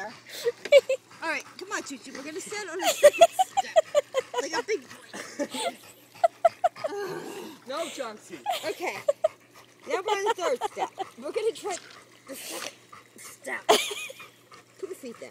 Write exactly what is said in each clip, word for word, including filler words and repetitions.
there. All right, come on, Choo Choo. We're gonna stand on the second step, like a big boy. No, Chauncey. Okay. Now we're on the third step. We're gonna try the second step. Put your feet there.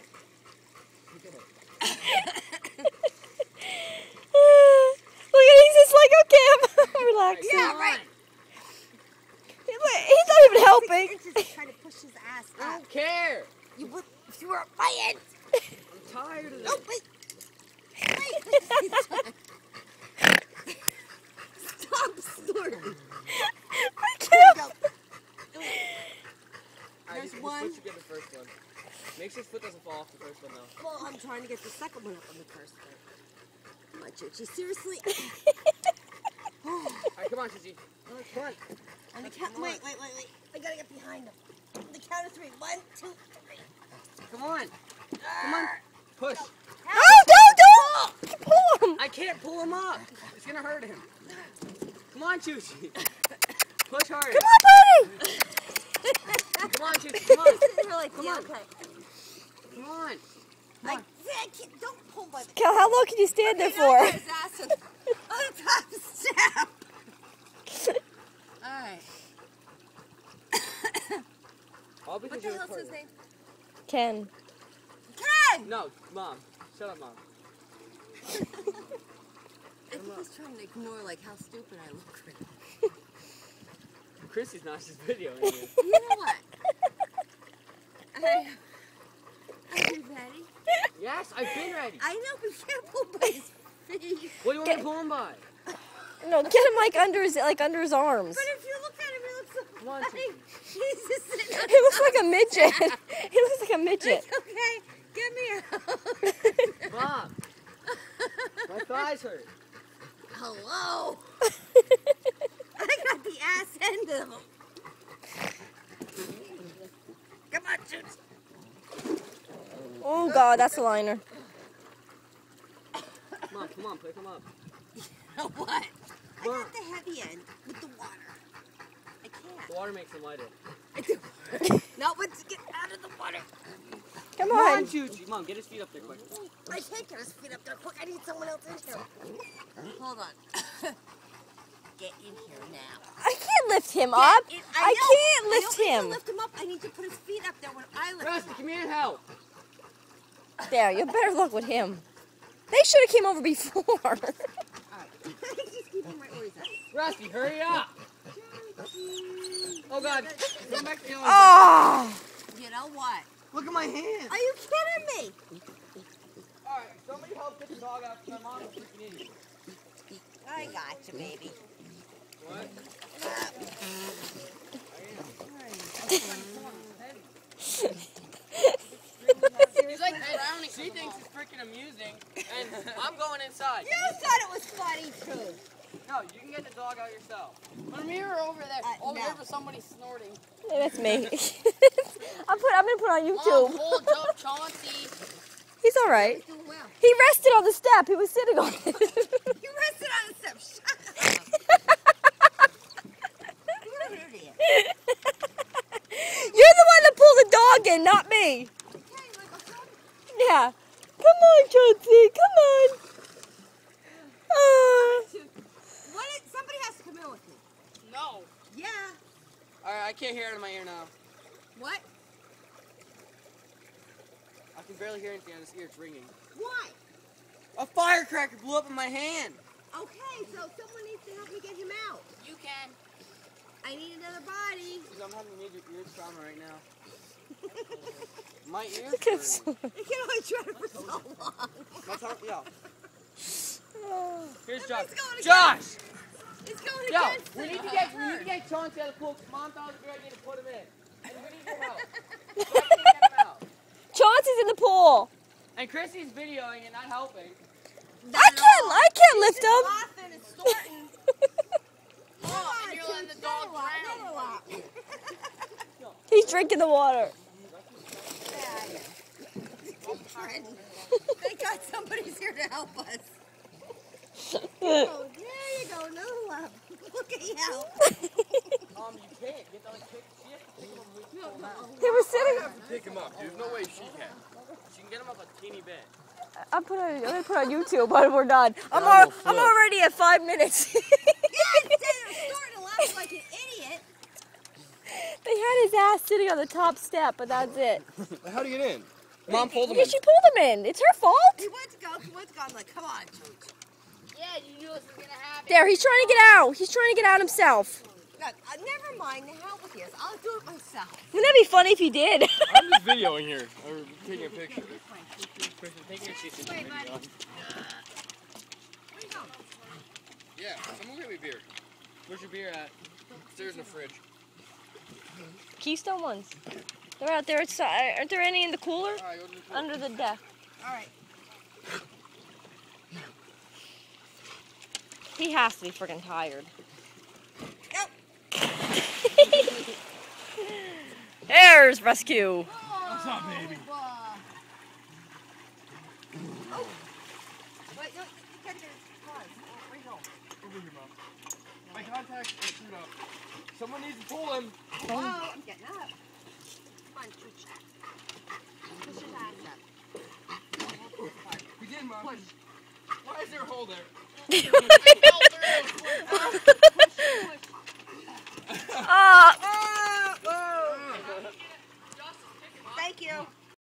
Look at he's just like, okay, I'm relaxing. Yeah, right. He's, like, he's not even helping. Six inches to try to push his ass I up. don't care. You would, if you were fighting. I'm tired of this. Oh, wait. Wait. Stop snorting. I can't. Go. Alright, There's this one. foot should get the first one. Make sure his foot doesn't fall off the first one, though. Well, I'm trying to get the second one up on the first one. Come on, Choo Choo. Seriously? Alright, come on, Chichi. Oh, come on. On the count, wait, wait, wait, wait. I gotta get behind him. On the count of three. One, two, three. Come on. Come on. Push. Oh, don't, don't. Pull him. I can't pull him up. It's gonna hurt him. Come on, Chuchi. Push harder. Come on, buddy. Come on, Chuchi. Come on. Really? Come Yeah, on. okay. Come on. I, I can't, don't pull by the... Cal, how long can you stand there Okay, now for? I got his ass on, on the top step. Alright. All because What the you're hell's his recording. name? Ken. Ken! No, Mom. Shut up, Mom. I think he's trying to ignore, like, how stupid I look for him. Chrissy's not just videoing you. You know what? I... Are you ready? Yes, I've been ready. I know, but you can't pull by his feet. What do you want me to pull him by? No, get him like under his like under his arms. But if you look at him, he looks so Come on, funny. He's just sitting on He looks top. like a midget. He looks like a midget. It's okay. Get me out. Mom. My thighs hurt. Hello. I got the ass end of him. Come on, shoot. Oh God, that's a liner. Come on, come on, pick him up. You know what? I Come on. got the heavy end with the water. I The can't. water makes him lighter. I do. Now let's get out of the water. Come Come on, on. Chuchi. Mom, get his feet up there quick. I can't get his feet up there quick. I need someone else in here. Hold on. Get in here now. I can't lift him Get up. in- I know. can't I lift don't need to him. lift him up. I need to put his feet up there when I lift Rusty, him up. come here and help. There, you better look with him. They should have came over before. All right. Just keep him right where he's at. Rusty, hurry up. Oh, God. Come back to the other side. Oh. You know what? Look at my hand. Are you kidding me? All right, somebody help get the dog out because my mom is a freaking idiot. I got you, baby. What? He's like drowning. She thinks it's freaking amusing, and I'm going inside. You thought it was funny, too. No, you can get the dog out yourself. Put a mirror over there. Uh, over no. there for somebody snorting. Yeah, that's me. I'm put. I'm gonna put it on Mom, YouTube. hold up, Chauncey. He's all right. He's doing well. He rested on the step. He was sitting on it. You rested on the step. Shut up. You're an idiot. You're the one that pulled the dog in, not me. Okay, like a phone. Yeah. Come on, Chauncey. Come on. Uh, What is, somebody has to come in with me. No. Yeah. All right, I can't hear it in my ear now. What? I can barely hear anything on this ear. It's ringing. Why? A firecracker blew up in my hand. Okay, so someone needs to help me get him out. You can. I need another body. Because I'm having major ear trauma right now. My ears look at burning. You can only try it for so long. My tongue, yeah. Here's He's Josh. going again. Josh! It's going Yo, against we him. need to get we need to get Chauncey out of the pool. 'Cause Mom thought it was a good idea to put him in. And we need your help. So I can get him out. Chauncey's in the pool. And Chrissy's videoing and not helping. I can't. I can't lift He's him. laughing and snorting. Come Oh, on, and you're Choo, letting the say dog a lot, drown. say a lot. He's drinking the water. Thank God somebody's here to help us. Oh, there you go. No love. Look at you. Um, you can't get the like pick. She has to pick him up. No, no. He was sitting. Pick him up, dude. No way she can. can get him up a teeny bit. I'm put on. I'm gonna put on YouTube when we're done. I'm Dad al- will I'm flip. already at five minutes. Yeah, you're starting to laugh like an idiot. They had his ass sitting on the top step, but that's it. How'd he get in? Mom pulled him Yeah, in. she pulled him in. It's her fault. He went to go, he went to go. I'm like, come on. Yeah, you knew this was gonna happen. There, he's trying to get out. He's trying to get out himself. God, uh, never mind the hell with this. I'll do it myself. Wouldn't that be funny if he did? I'm just videoing here. Or taking a picture. Taking a picture. Wait, buddy. Where you going? Yeah, someone get me beer. Where's your beer at? Upstairs in the fridge. Keystone ones. They're out there. It's, uh, aren't there any in the cooler? All right, go to the pool. Under the deck. All right. He has to be freaking tired. Yep. There's rescue. What's up, baby? Oh. Wait, no, you can't get it. Come on. Where you going? Over here, Mom. My contacts are screwed up. Someone needs to pull him. Oh, I'm getting up. Come on, push that. Push his ass up. We did, Mom. Push. Why is there a hole there? Oh